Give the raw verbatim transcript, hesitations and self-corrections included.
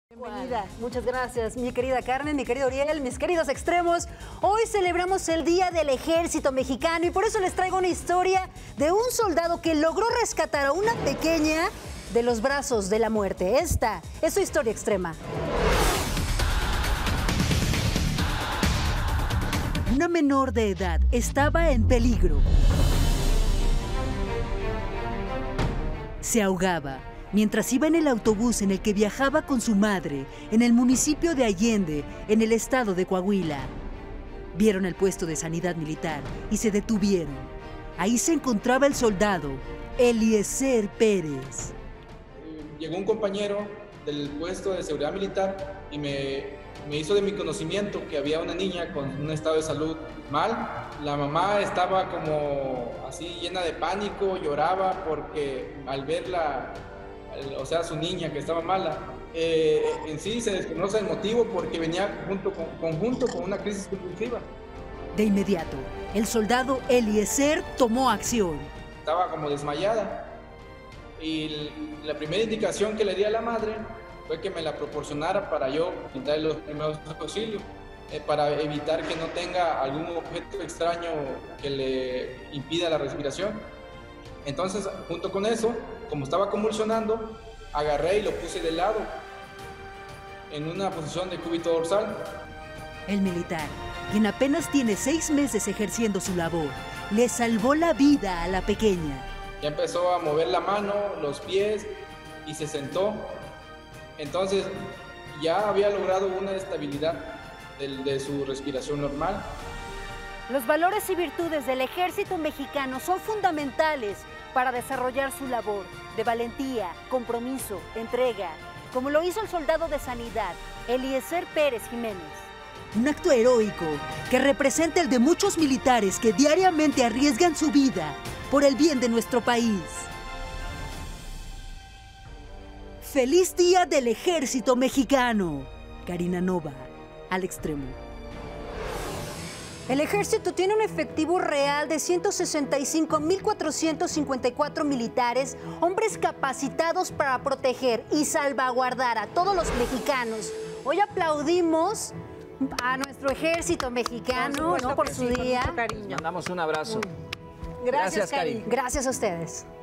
Bienvenida, muchas gracias, mi querida Carmen, mi querido Uriel, mis queridos extremos. Hoy celebramos el Día del Ejército Mexicano y por eso les traigo una historia de un soldado que logró rescatar a una pequeña de los brazos de la muerte. Esta es su historia extrema. Una menor de edad estaba en peligro. Se ahogaba mientras iba en el autobús en el que viajaba con su madre en el municipio de Allende, en el estado de Coahuila. Vieron el puesto de sanidad militar y se detuvieron. Ahí se encontraba el soldado Eliezer Pérez. Llegó un compañero del puesto de seguridad militar y me, me hizo de mi conocimiento que había una niña con un estado de salud mal. La mamá estaba como así llena de pánico, lloraba porque al verla, o sea, su niña que estaba mala, eh, en sí se desconoce el motivo porque venía junto con, conjunto con una crisis convulsiva. De inmediato, el soldado Eliezer tomó acción. Estaba como desmayada y la primera indicación que le di a la madre fue que me la proporcionara para yo darle los primeros auxilios, eh, para evitar que no tenga algún objeto extraño que le impida la respiración. Entonces, junto con eso, como estaba convulsionando, agarré y lo puse de lado, en una posición de cúbito dorsal. El militar, quien apenas tiene seis meses ejerciendo su labor, le salvó la vida a la pequeña. Ya empezó a mover la mano, los pies y se sentó. Entonces, ya había logrado una estabilidad de, de su respiración normal. Los valores y virtudes del ejército mexicano son fundamentales para desarrollar su labor de valentía, compromiso, entrega, como lo hizo el soldado de sanidad, Eliezer Pérez Jiménez. Un acto heroico que representa el de muchos militares que diariamente arriesgan su vida por el bien de nuestro país. ¡Feliz Día del Ejército Mexicano! Karina Nova, al extremo. El ejército tiene un efectivo real de ciento sesenta y cinco mil cuatrocientos cincuenta y cuatro militares, hombres capacitados para proteger y salvaguardar a todos los mexicanos. Hoy aplaudimos a nuestro ejército mexicano, ¿no? Por su sí, día. Con mucho cariño. Mandamos un abrazo. Gracias, Gracias, Cari. Cari. Gracias a ustedes.